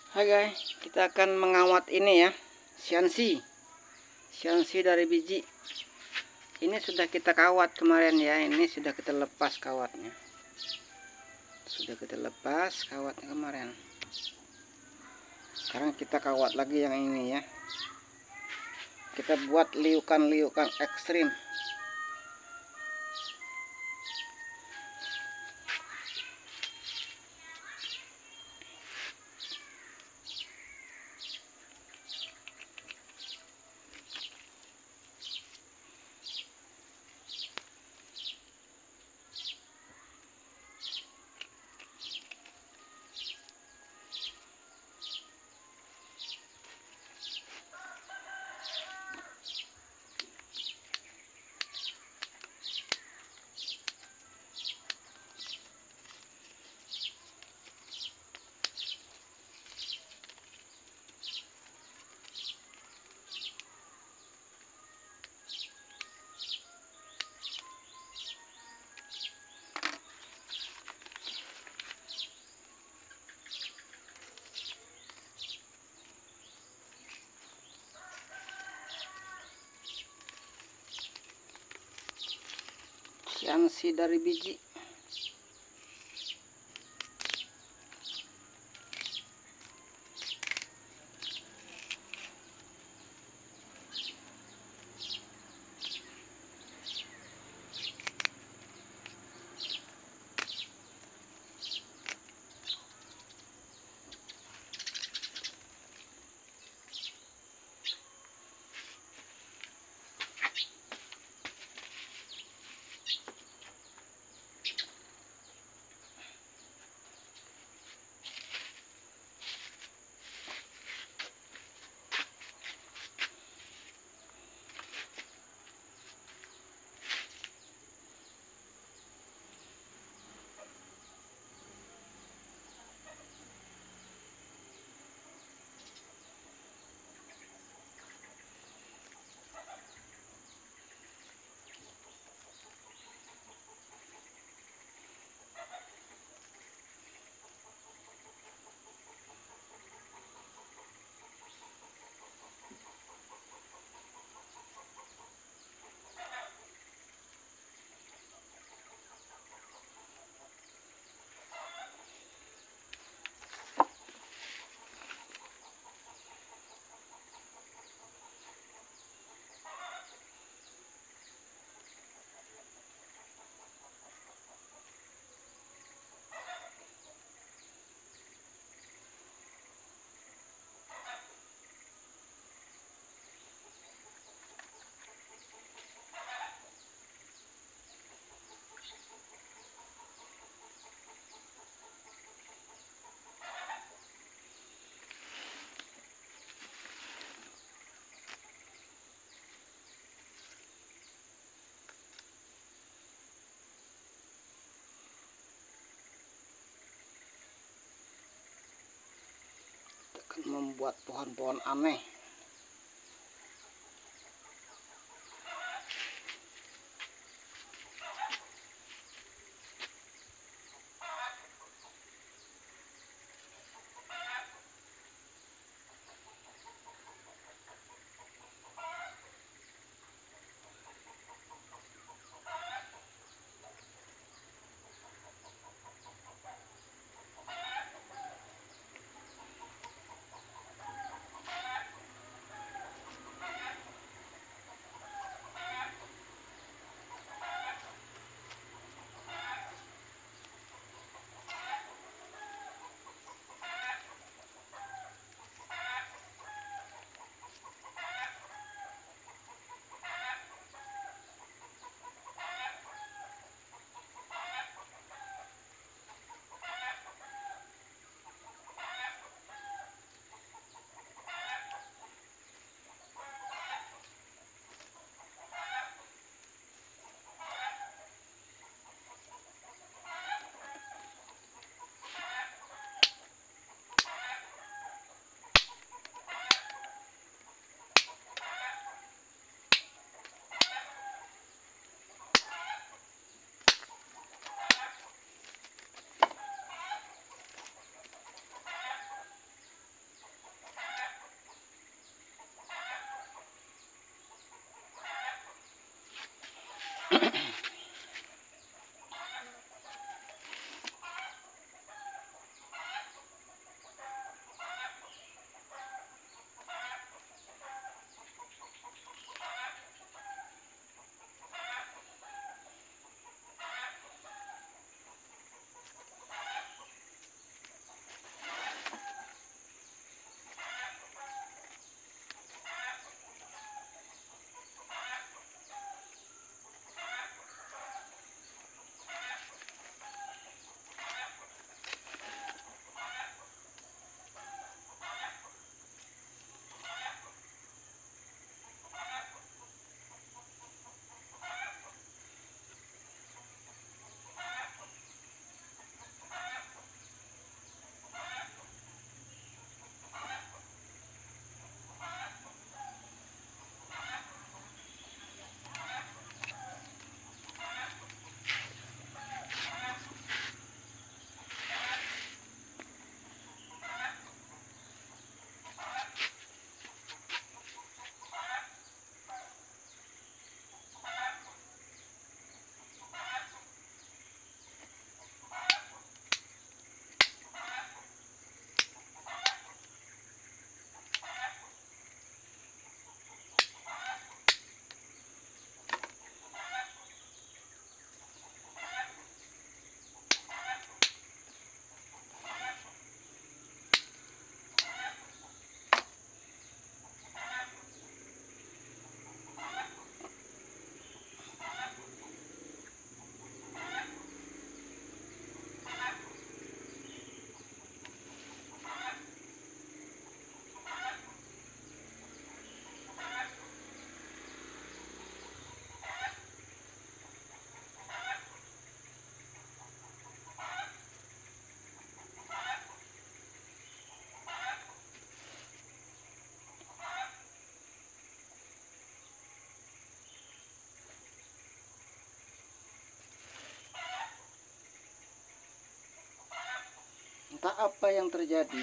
Hai guys, kita akan mengawat ini ya, Shanxi dari biji. Ini sudah kita kawat kemarin ya, ini sudah kita lepas kawatnya. Kemarin. Sekarang kita kawat lagi yang ini ya. Kita buat liukan-liukan ekstrim. Shanxi dari biji. Membuat pohon-pohon aneh. Entah apa yang terjadi.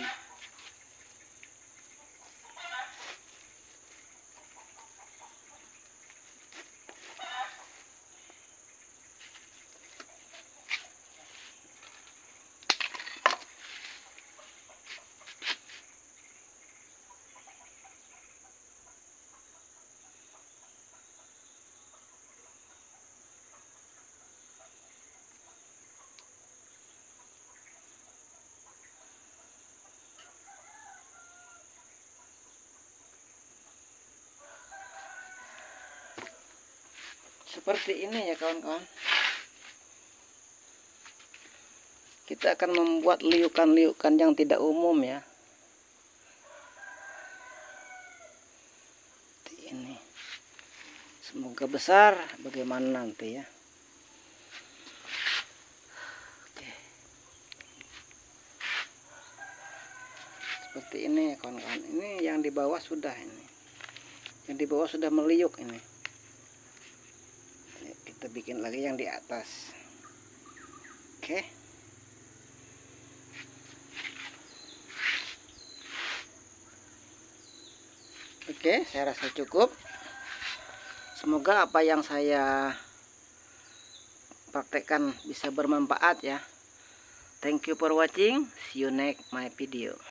Seperti ini ya kawan-kawan. Kita akan membuat liukan-liukan yang tidak umum ya. Seperti ini. Semoga besar, bagaimana nanti ya. Oke. Seperti ini ya kawan-kawan. Ini yang di bawah sudah ini. Yang di bawah sudah meliuk ini. Kita bikin lagi yang di atas. Oke. Oke, saya rasa cukup. Semoga apa yang saya praktekkan bisa bermanfaat ya. Thank you for watching. See you next my video.